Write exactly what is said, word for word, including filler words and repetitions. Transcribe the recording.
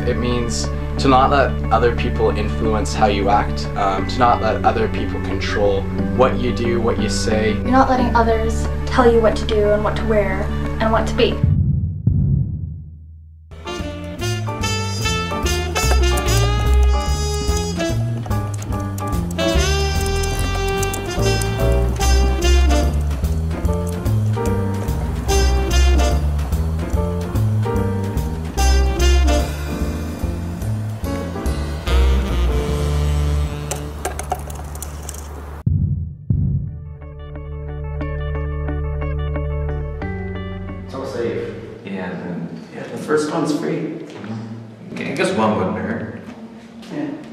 It means to not let other people influence how you act, um, to not let other people control what you do, what you say. You're not letting others tell you what to do and what to wear and what to be. It's all safe. Yeah, and yeah, the first one's free. Mm-hmm. I guess one wouldn't hurt. Yeah.